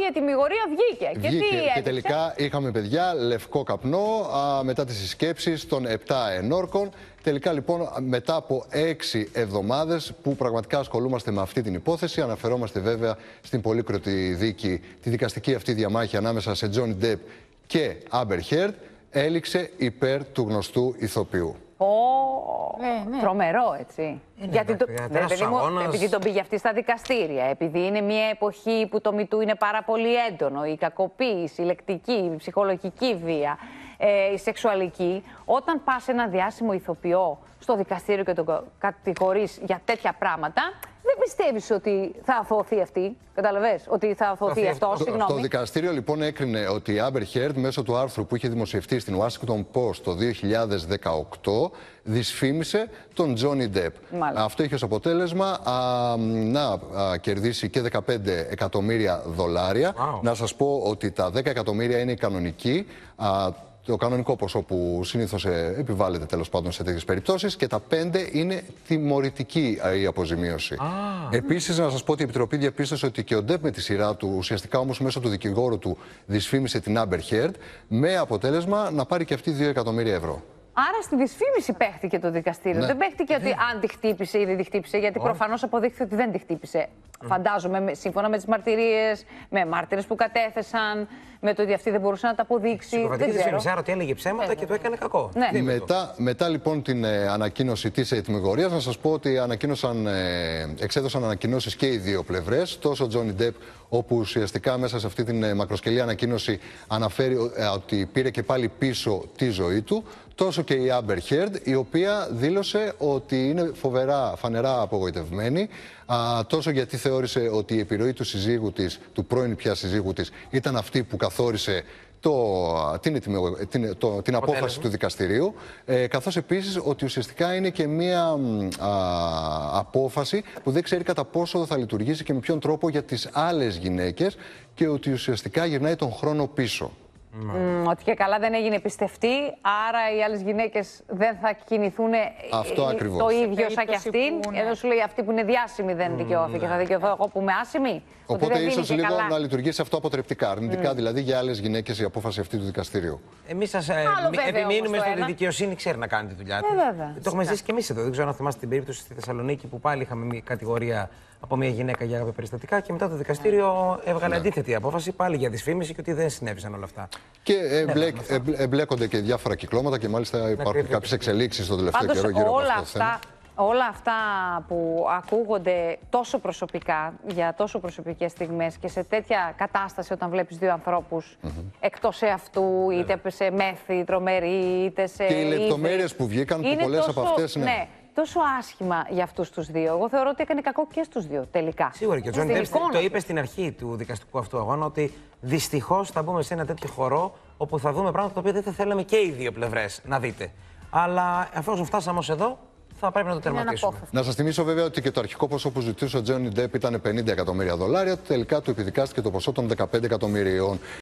η ετυμηγορία βγήκε. Και τελικά είχαμε, παιδιά, λευκό καπνό μετά τις συσκέψεις των 7 ενόρκων. Τελικά λοιπόν μετά από 6 εβδομάδες που πραγματικά ασχολούμαστε με αυτή την υπόθεση, αναφερόμαστε βέβαια στην πολύκροτη δίκη, τη δικαστική αυτή διαμάχη ανάμεσα σε Τζόνι Ντεπ και Άμπερ Χέρντ, έληξε υπέρ του γνωστού ηθοποιού. Τρομερό, έτσι. Γιατί επειδή τον πήγε αυτή στα δικαστήρια, επειδή είναι μια εποχή που το MeToo είναι πάρα πολύ έντονο, η κακοποίηση, η λεκτική, η ψυχολογική βία, η σεξουαλική, όταν πας ένα διάσημο ηθοποιό στο δικαστήριο και τον κατηγορείς για τέτοια πράγματα, δεν πιστεύεις ότι θα αθωωωθεί αυτή, καταλαβες, ότι θα αθωωωθεί αυτό, συγγνώμη. Το δικαστήριο λοιπόν έκρινε ότι η Άμπερ Χέρντ μέσω του άρθρου που είχε δημοσιευτεί στην Washington Post το 2018 δυσφήμισε τον Τζόνι Ντεπ. Αυτό είχε ως αποτέλεσμα να κερδίσει και 15 εκατομμύρια δολάρια. Να σας πω ότι τα 10 εκατομμύρια είναι η κανονική, το κανονικό ποσό που συνήθως επιβάλλεται τέλος πάντων σε τέτοιες περιπτώσεις, και τα 5 είναι τιμωρητική η αποζημίωση. Επίσης, να σας πω ότι η Επιτροπή διαπίστωσε ότι και ο Ντεπ με τη σειρά του, ουσιαστικά όμως μέσω του δικηγόρου του, δυσφήμισε την Άμπερ Χέρντ, με αποτέλεσμα να πάρει και αυτή 2 εκατομμύρια ευρώ. Άρα στη δυσφήμιση παίχτηκε το δικαστήριο. Ναι. Δεν παίχτηκε ότι αν τη χτύπησε ή δεν τη χτύπησε, γιατί προφανώς αποδείχθηκε ότι δεν τη χτύπησε. Φαντάζομαι, σύμφωνα με τις μαρτυρίες, με μάρτυρες που κατέθεσαν, με το ότι αυτή δεν μπορούσε να τα αποδείξει. Συκοφαντική δυσφήμιση, άρα ότι έλεγε ψέματα και το έκανε κακό. Ναι. Μετά λοιπόν την ανακοίνωση της ετυμηγορίας, να σας πω ότι εξέδωσαν ανακοινώσεις και οι δύο πλευρές. Τόσο ο Τζόνι Ντεπ, όπου ουσιαστικά μέσα σε αυτή την μακροσκελή ανακοίνωση αναφέρει ότι πήρε και πάλι πίσω τη ζωή του, τόσο και η Άμπερ Χέρντ, η οποία δήλωσε ότι είναι φανερά απογοητευμένη, τόσο γιατί θεώρησε ότι η επιρροή του συζύγου της, του πρώην πια συζύγου της, ήταν αυτή που καθόρισε την απόφαση του δικαστηρίου, καθώς επίσης ότι ουσιαστικά είναι και μία απόφαση που δεν ξέρει κατά πόσο θα λειτουργήσει και με ποιον τρόπο για τις άλλες γυναίκες, και ότι ουσιαστικά γυρνάει τον χρόνο πίσω. Ότι και καλά δεν έγινε πιστευτή, άρα οι άλλες γυναίκες δεν θα κινηθούν το ίδιο σαν και αυτήν. Εδώ σου λέει αυτή που είναι διάσημη δεν δικαιώθηκε, θα δικαιωθώ εγώ που είμαι άσημη. Οπότε ίσως λίγο να λιουργήσει αυτό αποτρεπτικά, αρνητικά δηλαδή για άλλες γυναίκες η απόφαση αυτή του δικαστηρίου. Εμείς σας επιμείνουμε στο ότι η δικαιοσύνη ξέρει να κάνει τη δουλειά της. Το έχουμε ζήσει και εμείς εδώ. Δεν ξέρω αν θυμάστε την περίπτωση στη Θεσσαλονίκη που πάλι είχαμε μια κατηγορία από μια γυναίκα για περιστατικά και μετά το δικαστήριο έβγαλε αντίθετη απόφαση πάλι για δυσφήμιση και ότι δεν συνέβησαν όλα αυτά. Και εμπλέκονται και διάφορα κυκλώματα και μάλιστα υπάρχουν κάποιες εξελίξεις στο τελευταίο καιρό γύρω από αυτό το θέμα. Όλα αυτά που ακούγονται τόσο προσωπικά, για τόσο προσωπικές στιγμές και σε τέτοια κατάσταση όταν βλέπεις δύο ανθρώπους εκτός εαυτού, είτε σε μέθη τρομερή, είτε σε... Και οι λεπτομέρειες που βγήκαν, που πολλές από αυτές, ναι, τόσο άσχημα για αυτούς τους δύο. Εγώ θεωρώ ότι έκανε κακό και στους δύο τελικά. Σίγουρα, και ο Τζόνι Ντεπ το είπε στην αρχή του δικαστικού αυτού αγώνα, ότι δυστυχώς θα μπούμε σε ένα τέτοιο χορό όπου θα δούμε πράγματα τα οποία δεν θα θέλαμε και οι δύο πλευρές να δείτε. Αλλά εφόσον φτάσαμε ως εδώ, θα πρέπει να το τερματίσουμε. Να σας θυμίσω βέβαια ότι και το αρχικό ποσό που ζητούσε ο Τζόνι Ντεπ ήταν 50 εκατομμύρια δολάρια. Τελικά του επιδικάστηκε το ποσό των 15 εκατομμυρίων.